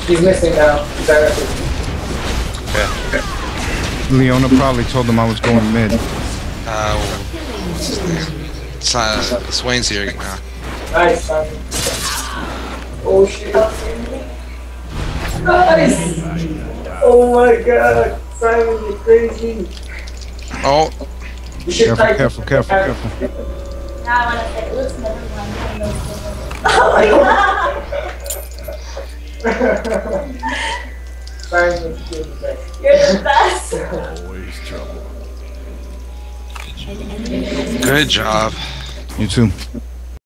He's missing now. Okay. Leona probably told them I was going mid. What's his name? Swain's here now. Nice, Simon. Oh shit. Nice! Oh my god, Simon, you're crazy. Oh. You should Careful. Now I want to say, oops, never mind. Oh my god! Simon, You're the best. Always trouble. Good job. You too.